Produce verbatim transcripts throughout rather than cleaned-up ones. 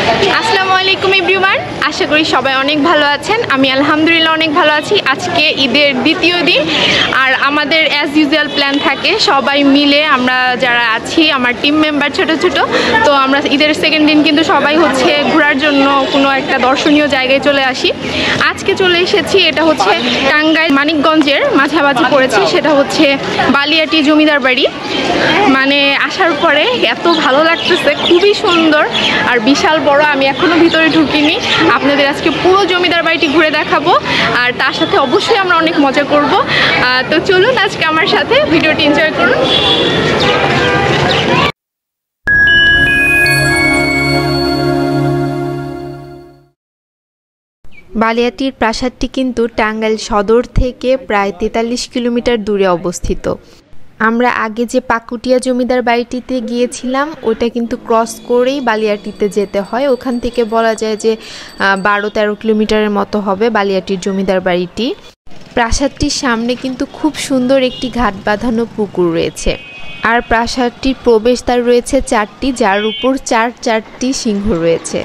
আসসালামু আলাইকুম এভরিওয়ান, আশা করি সবাই অনেক ভালো আছেন। আমি আলহামদুলিল্লাহ অনেক ভালো আছি। আজকে ঈদের দ্বিতীয় দিন, আর আমাদের অ্যাজ ইউজুয়াল প্ল্যান থাকে সবাই মিলে আমরা যারা আছি আমার টিম মেম্বার ছোট ছোট, তো আমরা ঈদের সেকেন্ড দিন কিন্তু সবাই হচ্ছে ঘোরার জন্য কোনো একটা দর্শনীয় জায়গায় চলে আসি। আজকে চলে এসেছি, এটা হচ্ছে টাঙ্গাইল মানিকগঞ্জের মাঝামাঝি পড়েছে, সেটা হচ্ছে বালিয়াটি জমিদার বাড়ি। মানে আসার পরে এত ভালো লাগতেছে, খুবই সুন্দর আর বিশাল বড়। আমি এখনো ভিতরে ঢুকিনি, আপনাদের আজকে পুরো জমিদার বাড়িটি ঘুরে দেখাবো, আর তার সাথে অবশ্যই আমরা অনেক মজা করব। তো চলুন আজকে আমার সাথে ভিডিওটি এনজয় করুন। বালিয়াটির প্রাসাদটি কিন্তু টাঙ্গাইল সদর থেকে প্রায় তেতাল্লিশ কিলোমিটার দূরে অবস্থিত। আমরা আগে যে পাকুটিয়া জমিদার বাড়িটিতে গিয়েছিলাম ওটা কিন্তু ক্রস করেই বালিয়াটিতে যেতে হয়। ওখান থেকে বলা যায় যে বারো তেরো কিলোমিটারের মতো হবে বালিয়াটির জমিদার বাড়িটি। প্রাসাদটির সামনে কিন্তু খুব সুন্দর একটি ঘাট বাঁধানো পুকুর রয়েছে, আর প্রাসাদটির প্রবেশদ্বার রয়েছে চারটি, যার উপর চার চারটি সিংহ রয়েছে।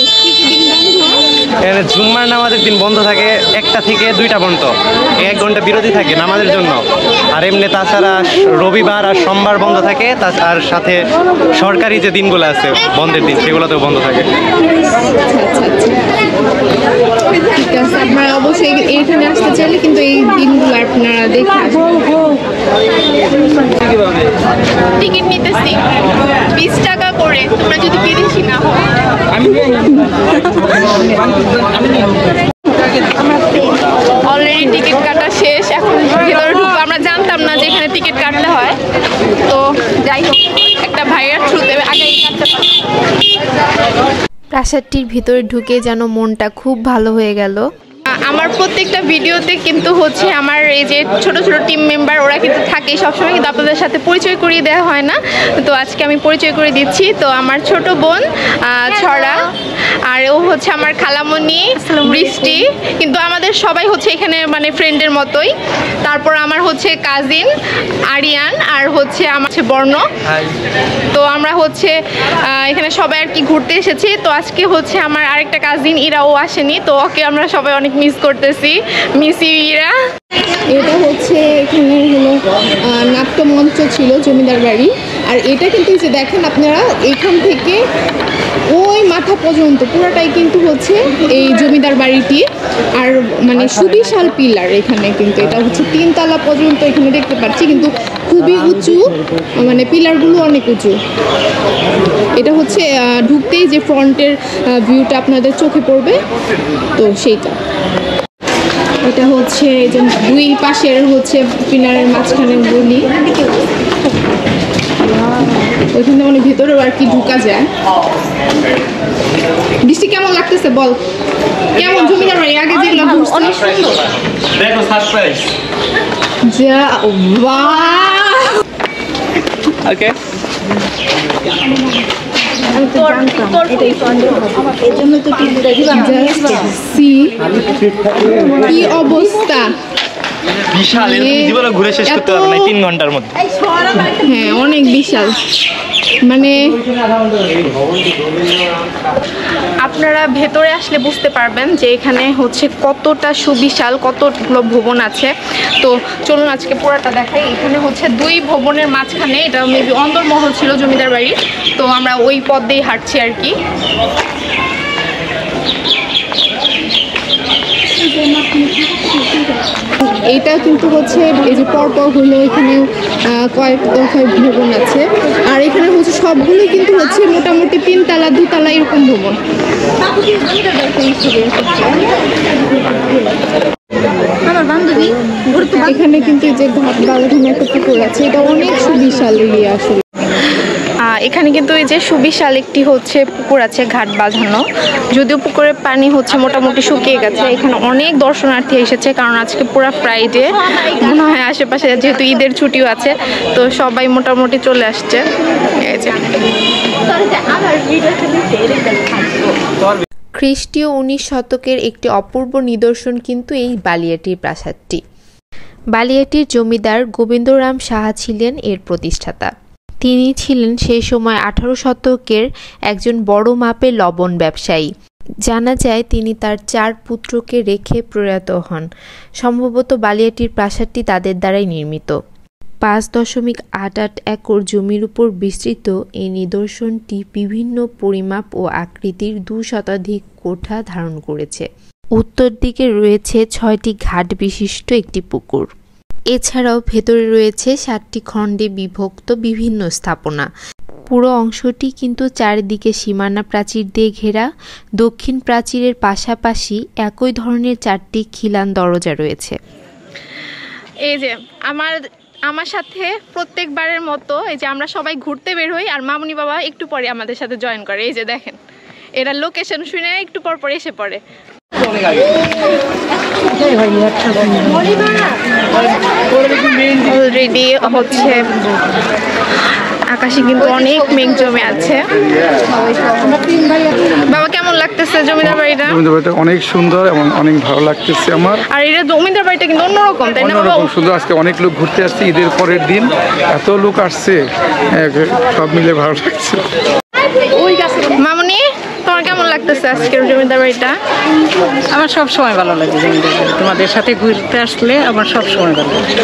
জুম্মার নামাজের দিন বন্ধ থাকে একটা থেকে দুইটা পর্যন্ত, এক ঘন্টা বিরতি থাকে নামাজের জন্য। আর এমনি তাছাড়া রবিবার আর সোমবার বন্ধ থাকে, তার সাথে সরকারি যে দিনগুলো আছে বন্ধের দিন সেগুলোতেও বন্ধ থাকে। ঠিক আছে, আপনারা অবশ্যই এইখানে আসতে চাইলে কিন্তু এই দিনগুলো আপনারা দেখে আসবেন। টিকিট নিতেছি বিশ টাকা করে, তোমরা যদি বিদেশি না হও। অলরেডি টিকিট কাটা শেষ, এখন ভিতরে ঢুকবো। আমরা জানতাম না যে এখানে টিকিট কাটতে হয়, তো যাই হোক একটা ভাইয়ের থ্রুতে আগে কাটতে পারি। প্রাসাদটির ভিতরে ঢুকে যেন মনটা খুব ভালো হয়ে গেল। আমার প্রত্যেকটা ভিডিওতে কিন্তু হচ্ছে আমার এই যে ছোট ছোট টিম মেম্বার ওরা কিন্তু থাকে সবসময়, কিন্তু আপনাদের সাথে পরিচয় করিয়ে দেওয়া হয় না, তো আজকে আমি পরিচয় করে দিচ্ছি। তো আমার ছোট বোন ছড়া, আর ও হচ্ছে আমার খালামণি বৃষ্টি, কিন্তু আমাদের সবাই হচ্ছে এখানে মানে ফ্রেন্ডের মতোই। তারপর আমার হচ্ছে কাজিন আরিয়ান, আর হচ্ছে আমার হচ্ছে বর্ণ। তো আমরা হচ্ছে এখানে সবাই আর কি ঘুরতে এসেছি। তো আজকে হচ্ছে আমার আরেকটা কাজিন ইরা, ও আসেনি, তো ওকে আমরা সবাই অনেক মিস করতেছি। Miss you Ira. এটা হচ্ছে এখানে হলো নাট্যমঞ্চ ছিল জমিদার বাড়ি, আর এটা কিন্তু যে দেখেন আপনারা এখান থেকে ওই মাথা পর্যন্ত পুরাটাই কিন্তু হচ্ছে এই জমিদার বাড়িটি। আর মানে সুবিশাল পিলার এখানে, কিন্তু এটা হচ্ছে তিনতলা পর্যন্ত এখানে দেখতে পাচ্ছি, কিন্তু খুবই উঁচু, মানে পিলারগুলো অনেক উঁচু। এটা হচ্ছে ঢুকতেই যে ফ্রন্টের ভিউটা আপনাদের চোখে পড়বে, তো সেইটা। এটা হচ্ছে এই যে দুই পাশের হচ্ছে পিলারের মাঝখানে গলি, ওইখানে অনেক ভিতরে আর কি ঢুকা যায়। বৃষ্টি কেমন লাগতেছে বল, কেমন জমিদার বাড়ি আগে যেগুলো অনেক সুন্দর। দেখো সারপ্রাইজ যা, বাহ। ওকে, কি অবস্থা, বিশাল। জীবনে ঘুরে শেষ করতে পারবো না তিন ঘন্টার মধ্যে। হ্যাঁ অনেক বিশাল। মানে আপনারা ভেতরে আসলে বুঝতে পারবেন যে এখানে হচ্ছে কতটা সুবিশাল, কতগুলো ভবন আছে। তো চলুন আজকে পুরাটা দেখাই। এখানে হচ্ছে দুই ভবনের মাঝখানে, এটা মেবি অন্দরমহল ছিল জমিদার বাড়ি, তো আমরা ওই পথ দিয়ে হাঁটছি আর কি। এইটা কিন্তু হচ্ছে এই যে পরপর হলো এখানে কয়েক দফায় ভবন আছে, আর এখানে হচ্ছে সবগুলোই কিন্তু হচ্ছে মোটামুটি তিনতলা দুতলা এরকম ভবন। এখানে কিন্তু যে ঘাট বাঁধানো একটা পুকুর আছে, এটা অনেক সুবিশাল এরিয়া আসলে। এখানে কিন্তু এই যে সুবিশাল একটি হচ্ছে পুকুর আছে ঘাট বাঁধানো, যদিও পুকুরের পানি হচ্ছে মোটামুটি শুকিয়ে গেছে। এখানে অনেক দর্শনার্থী এসেছে, কারণ আজকে পুরো ফ্রাইডে, মনে হয় আশেপাশে যেহেতু ঈদের ছুটিও আছে, তো সবাই মোটামুটি চলে আসছে। এই যে খ্রিস্টীয় উনিশ শতকের একটি অপূর্ব নিদর্শন কিন্তু এই বালিয়াটির প্রাসাদটি। বালিয়াটির জমিদার গোবিন্দরাম সাহা ছিলেন এর প্রতিষ্ঠাতা। তিনি ছিলেন সেই সময় আঠারো শতকের একজন বড় মাপের লবণ ব্যবসায়ী। জানা যায় তিনি তার চার পুত্রকে রেখে প্রয়াত হন। সম্ভবত বালিয়াটির প্রাসাদটি তাদের দ্বারাই নির্মিত। পাঁচ দশমিক আট আট একর জমির উপর বিস্তৃত এই নিদর্শনটি বিভিন্ন পরিমাপ ও আকৃতির দু শতাধিক কোঠা ধারণ করেছে। উত্তর দিকে রয়েছে ছয়টি ঘাট বিশিষ্ট একটি পুকুর। এছাড়াও ভেতরে রয়েছে সাতটি খণ্ডে বিভক্ত বিভিন্ন স্থাপনা। পুরো অংশটি কিন্তু চারিদিকে সীমানা প্রাচীর দিয়ে ঘেরা। দক্ষিণ প্রাচীরের পাশাপাশি একই ধরনের চারটি খিলান দরজা রয়েছে। এই যে আমার আমার সাথে প্রত্যেকবারের মতো এই যে আমরা সবাই ঘুরতে বের হই, আর মামুনি বাবা একটু পরে আমাদের সাথে জয়েন করে। এই যে দেখেন, এরা লোকেশন শুনে একটু পর পর এসে পড়ে। অলরেডি হচ্ছে আকাশে কিন্তু অনেক মেঘ জমে আছে। বাবা কেমন লাগতেছে জমিদার বাড়িটা? জমিদার বাড়িটা অনেক সুন্দর এবং অনেক ভালো লাগতেছে আমার। আর এটা জমিদার বাড়িটা কিন্তু অন্যরকম, তাই না? অন্যরকম সুন্দর। আজকে অনেক লোক ঘুরতে আসছে, ঈদের পরের দিন এত লোক আসছে, সব মিলে ভালো লাগছে। মামুনি, তোমার কেমন লাগতেছে আজকের জমিদার বাড়িটা? আমার সব সময় ভালো লাগে জমিদার বাড়ি। তোমাদের সাথে ঘুরতে আসলে আমার সব সময় ভালো লাগে।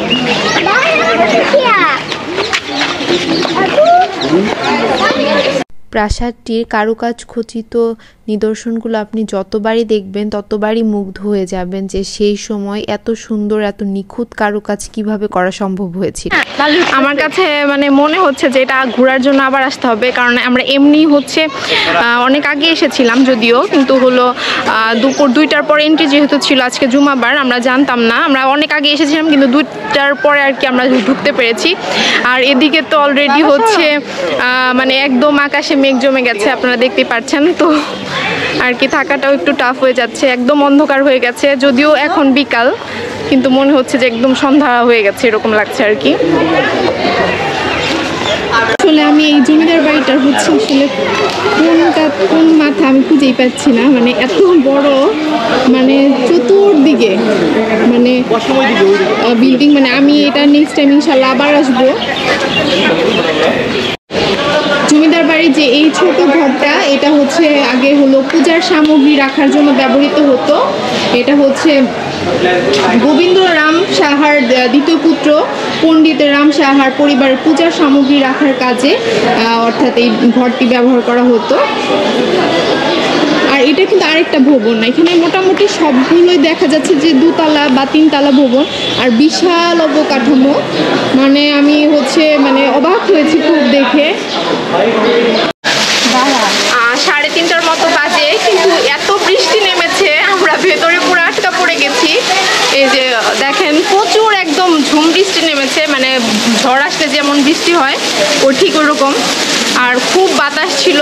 প্রাসাদটির কারুকাজ খচিত নিদর্শনগুলো আপনি যতবারই দেখবেন ততবারই মুগ্ধ হয়ে যাবেন যে সেই সময় এত সুন্দর এত নিখুঁত কারুকাজ কিভাবে করা সম্ভব হয়েছিল। আমার কাছে মানে মনে হচ্ছে যে এটা ঘোরার জন্য আবার আসতে হবে, কারণ আমরা এমনি হচ্ছে অনেক আগে এসেছিলাম যদিও, কিন্তু হলো দুপুর দুইটার পরে এন্ট্রি যেহেতু ছিল, আজকে জুমাবার আমরা জানতাম না, আমরা অনেক আগে এসেছিলাম কিন্তু দুইটার পরে আর কি আমরা ঢুকতে পেরেছি। আর এদিকে তো অলরেডি হচ্ছে মানে একদম আকাশে মেঘ জমে গেছে, আপনারা দেখতে পাচ্ছেন। তো আর কি থাকাটাও একটু টাফ হয়ে যাচ্ছে, একদম অন্ধকার হয়ে গেছে, যদিও এখন বিকাল কিন্তু মনে হচ্ছে যে একদম সন্ধ্যা হয়ে গেছে এরকম লাগছে আর কি। আসলে আমি এই জমিদার বাড়িটার হচ্ছে আসলে কোনটা কোন মাথা আমি খুঁজেই পাচ্ছি না, মানে এত বড়, মানে চতুর্দিকে মানে বিল্ডিং, মানে আমি এটা নেক্সট টাইম ইনশাল্লাহ আবার আসবো। জমিদার বাড়ির যে এই ছোট ঘরটা, এটা হচ্ছে আগে হলো পূজার সামগ্রী রাখার জন্য ব্যবহৃত হতো। এটা হচ্ছে গোবিন্দ রাম সাহার দ্বিতীয় পুত্র পণ্ডিত রাম সাহার পরিবারের পূজার সামগ্রী রাখার কাজে অর্থাৎ এই ঘরটি ব্যবহার করা হতো। আর এটা কিন্তু আরেকটা ভবন না, এখানে মোটামুটি সবগুলোই দেখা যাচ্ছে যে দুতলা বা তিনতলা ভবন, আর বিশাল অবকাঠামো, মানে আমি হচ্ছে মানে অবাক হয়েছি খুব দেখে। সাড়ে তিনটার মতো বাজে, কিন্তু এত বৃষ্টি নেমেছে আমরা ভেতরে পুরো আটকা পড়ে গেছি। এই যে দেখেন প্রচুর একদম ঝুম বৃষ্টি নেমেছে, মানে ঝড় আসলে যেমন বৃষ্টি হয় ও ঠিক ওরকম, আর খুব বাতাস ছিল।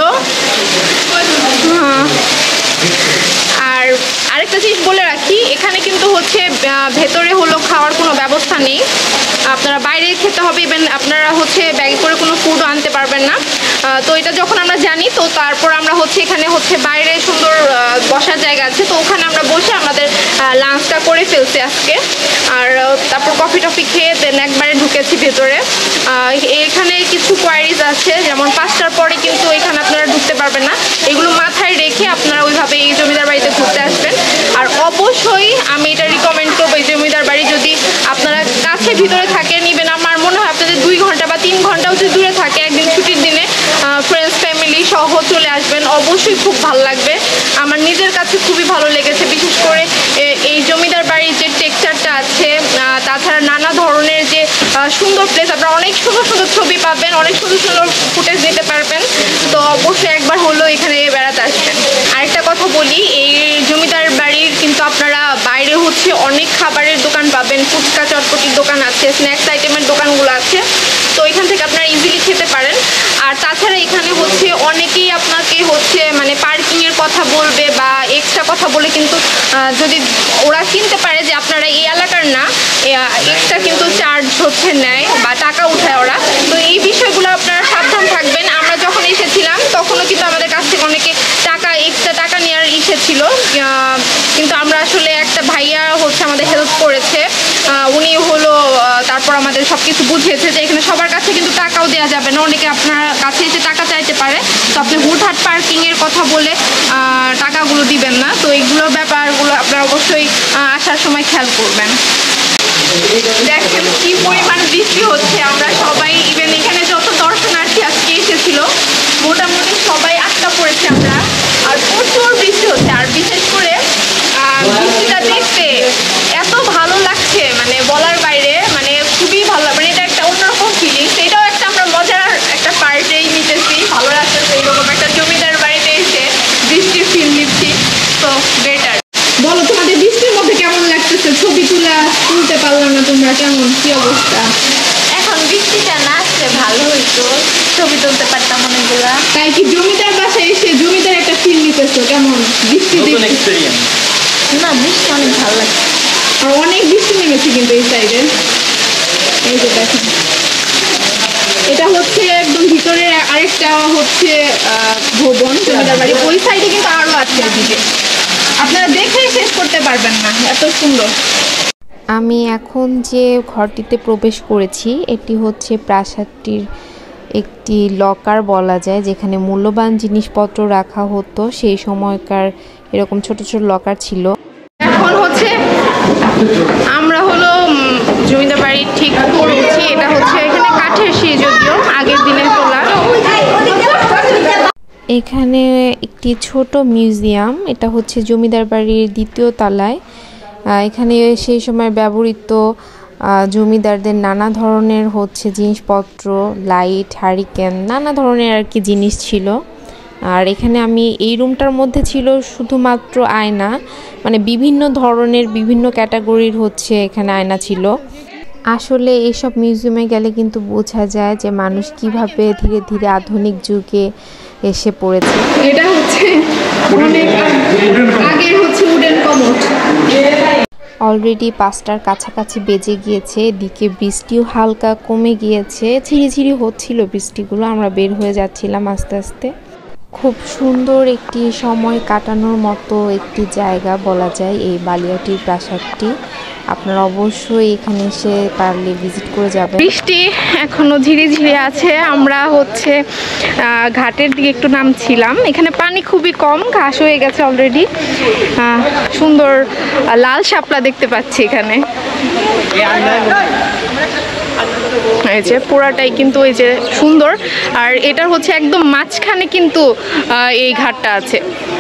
আর আরেকটা জিনিস বলে রাখি, এখানে কিন্তু হচ্ছে ভেতরে হলো খাওয়ার কোনো ব্যবস্থা নেই, আপনারা বাইরে খেতে হবে, ইভেন আপনারা হচ্ছে ব্যাগে করে কোনো ফুডও আনতে পারবেন না। তো এটা যখন আমরা জানি, তো তারপর আমরা হচ্ছে এখানে হচ্ছে বাইরে সুন্দর বসার জায়গা আছে, তো ওখানে আমরা বসে আমাদের লাঞ্চটা করে ফেলছি আজকে। আর তারপর কফি টফি খেয়ে দেন একবারে ঢুকেছি ভেতরে। এখানে কিছু কোয়ারিজ আছে, যেমন পাঁচটার পরে কিন্তু এখানে আপনারা ঢুকতে পারবেন না, এগুলো মাথায় রেখে আপনারা ওইভাবে এই জমিদার বাড়িতে ঘুরতে আসবেন। আর অবশ্যই আমি এটা রিকমেন্ড করবো, এই জমিদার বাড়ি যদি আপনারা কাছে ভিতরে থাকেন, ইভেন আমার মনে হয় আপনাদের দুই ঘন্টা বা তিন ঘন্টাও যদি দূরে থাকে, একদিন ছুটির দিনে ফ্রেন্ডস ফ্যামিলি সহ চলে আসবেন, অবশ্যই খুব ভালো লাগবে। আমার নিজের কাছে খুবই ভালো লেগেছে, বিশেষ করে এই জমিদার বাড়ির যে টেক্সচারটা আছে, তাছাড়া নানা ধরনের যে সুন্দর প্লেস, আপনারা অনেক সুন্দর সুন্দর ছবি পাবেন, অনেক সুন্দর সুন্দর ফুটেজ নিতে পারবেন। তো অবশ্যই একবার হলো এখানে বেড়াতে আসবেন। আরেকটা কথা বলি, এই জমিদার বাড়ির কিন্তু আপনারা বাইরে হচ্ছে অনেক খাবারের দোকান পাবেন, ফুচকা চটপটির দোকান আছে, স্ন্যাক্স আইটেমের দোকানগুলো আছে, তো এখান থেকে আপনারা ইজিলি খেতে পারেন। আর তাছাড়া এখানে হচ্ছে অনেকেই আপনাকে হচ্ছে মানে পার্কিংয়ের কথা বলবে বা এক্সট্রা কথা বলে, কিন্তু যদি ওরা চিনতে পারে যে আপনারা এই এলাকার না, এক্সট্রা কিন্তু চার্জ হচ্ছে নেয় বা টাকা উঠায় ওরা, তো এই বিষয়গুলো আপনারা সাবধান থাকবেন। আমরা যখন এসেছিলাম তখনও কিন্তু আমাদের কাছ থেকে অনেকে টাকা এক্সট্রা টাকা নেওয়ার ইচ্ছে ছিল, কিন্তু আমরা আসলে একটা ভাইয়া হচ্ছে আমাদের হেল্প করেছে, উনি হলো তারপর আমাদের সব কিছু বুঝিয়েছে যে এখানে সবার কাছে কিন্তু টাকাও দেওয়া যাবে না, বলে টাকাগুলো দিবেন না। তো এইগুলো ব্যাপারগুলো আপনারা অবশ্যই আসার সময় খেয়াল করবেন। দেখেন কি পরিমাণ বৃষ্টি হচ্ছে, আমরা সবাই ইভেন এখানে যত দর্শনার্থী আজকে এসেছিল মোটামুটি সবাই আটকা পড়েছে আমরা, আর প্রচুর বৃষ্টি হচ্ছে। আর বিশেষ করে বৃষ্টিটা দেখতে এত ভালো লাগছে মানে বলার বাইরে, মানে খুবই ভালো, মানে এটা একটা অন্যরকম ফিলিংস। এটাও একটা আমরা মজার একটা পার্টেই নিতেছি, ভালো লাগতেছে এইরকম একটা জমিদার বাড়িতে এসে বৃষ্টির ফিল নিচ্ছি, তো বেটার। বলো তোমাদের বৃষ্টির মধ্যে কেমন লাগতেছে? ছবি তুলা তুলতে পারলাম না তোমরা, কেমন কি অবস্থা? এখন বৃষ্টিটা না আসলে ভালো হইতো, ছবি তুলতে পারতাম অনেকগুলা। তাই কি জমিদার বাসায় এসে জমিদার একটা ফিল নিতেছো? কেমন বৃষ্টি দেখতে? না, বৃষ্টি অনেক ভালো লাগছে। আর অনেক বৃষ্টি নেমেছে কিন্তু এই সাইডে। এই যে দেখেন, এটা হচ্ছে একদম ভিতরে আরেকটা হচ্ছে ভবন জমিদার বাড়ি, ওই সাইডে কিন্তু আরো আছে এদিকে, আপনারা দেখে শেষ করতে পারবেন না, এত সুন্দর। আমি এখন যে ঘরটিতে প্রবেশ করেছি এটি হচ্ছে প্রাসাদটির একটি লকার বলা যায়, যেখানে মূল্যবান জিনিসপত্র রাখা হতো। সেই সময়কার এরকম ছোট ছোট লকার ছিল। এখন হচ্ছে আমরা হলো জমিদার বাড়ি ঠিক করেছি। এটা হচ্ছে এখানে কাঠের সিঁড়ি, যদিও আগের দিনের তোলা। এখানে একটি ছোট মিউজিয়াম, এটা হচ্ছে জমিদার বাড়ির দ্বিতীয় তলায়। এখানে সেই সময় ব্যবহৃত জমিদারদের নানা ধরনের হচ্ছে জিনিসপত্র, লাইট, হারিকেন, নানা ধরনের আর কি জিনিস ছিল। আর এখানে আমি এই রুমটার মধ্যে ছিল শুধুমাত্র আয়না, মানে বিভিন্ন ধরনের বিভিন্ন ক্যাটাগরির হচ্ছে এখানে আয়না ছিল। আসলে এইসব মিউজিয়ামে গেলে কিন্তু বোঝা যায় যে মানুষ কিভাবে ধীরে ধীরে আধুনিক যুগে এসে পড়েছে। এটা হচ্ছে অনেক আগের হচ্ছে উডেন কমোড। অলরেডি পাঁচটার কাছাকাছি বেজে গিয়েছে, এদিকে বৃষ্টিও হালকা কমে গিয়েছে, ঝিরিঝিরি হচ্ছিল বৃষ্টিগুলো। আমরা বের হয়ে যাচ্ছিলাম আস্তে আস্তে। খুব সুন্দর একটি সময় কাটানোর মতো একটি জায়গা বলা যায় এই বালিয়াটির প্রাসাদটি। আপনারা অবশ্যই এখানে এসে পারলে ভিজিট করে যাবেন। বৃষ্টি এখনো ঝিরিঝিরি আছে। আমরা হচ্ছে ঘাটের দিকে একটু নামছিলাম, এখানে পানি খুবই কম, ঘাস হয়ে গেছে অলরেডি। সুন্দর লাল শাপলা দেখতে পাচ্ছি এখানে। এই যে পুরাটাই কিন্তু এই যে সুন্দর, আর এটার হচ্ছে একদম মাঝখানে কিন্তু এই ঘাটটা আছে।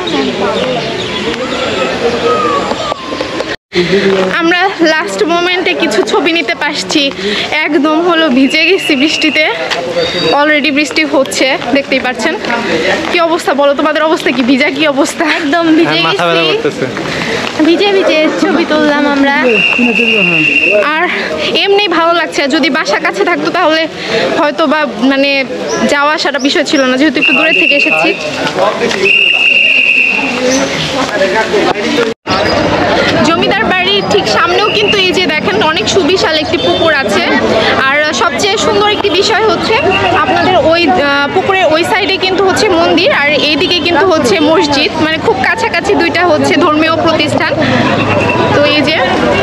আমরা লাস্ট মোমেন্টে কিছু ছবি নিতে পারছি, একদম হলো ভিজে গেছি বৃষ্টিতে। অলরেডি বৃষ্টি হচ্ছে, দেখতেই পাচ্ছেন। কি অবস্থা বলো, তোমাদের অবস্থা কি? ভিজা কি অবস্থা? একদম ভিজে গেছি, ভিজে ভিজে ছবি তুললাম আমরা। আর এমনি ভালো লাগছে, যদি বাসা কাছে থাকতো তাহলে হয়তো বা মানে যাওয়া আসাটা বিষয় ছিল না, যেহেতু একটু দূরে থেকে এসেছি। জমিদার বাড়ির ঠিক সামনেও কিন্তু এই যে দেখেন অনেক সুবিশাল একটি পুকুর আছে। আর সবচেয়ে সুন্দর একটি বিষয় হচ্ছে আপনাদের ওই পুকুরের ওই সাইডে কিন্তু হচ্ছে মন্দির, আর এইদিকে কিন্তু হচ্ছে মসজিদ, মানে খুব কাছাকাছি দুইটা হচ্ছে ধর্মীয় প্রতিষ্ঠান। তো এই যে,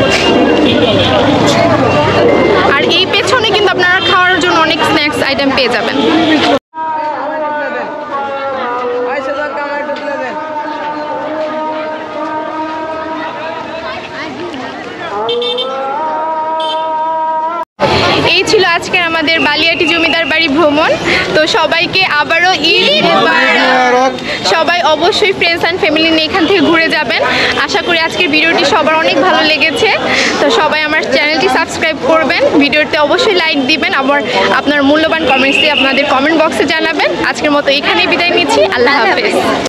আর এই পেছনে কিন্তু আপনারা খাওয়ার জন্য অনেক স্ন্যাক্স আইটেম পেয়ে যাবেন। এই ছিল আজকের আমাদের বালিয়াটি জমিদার বাড়ি ভ্রমণ। তো সবাইকে আবারও ঈদ মুবারক। সবাই অবশ্যই ফ্রেন্ডস অ্যান্ড ফ্যামিলি নিয়ে এখান থেকে ঘুরে যাবেন। আশা করি আজকের ভিডিওটি সবার অনেক ভালো লেগেছে। তো সবাই আমার চ্যানেলটি সাবস্ক্রাইব করবেন, ভিডিওতে অবশ্যই লাইক দিবেন, আবার আপনার মূল্যবান কমেন্টস দিয়ে আপনাদের কমেন্ট বক্সে জানাবেন। আজকের মতো এখানেই বিদায় নিচ্ছি, আল্লাহ হাফেজ।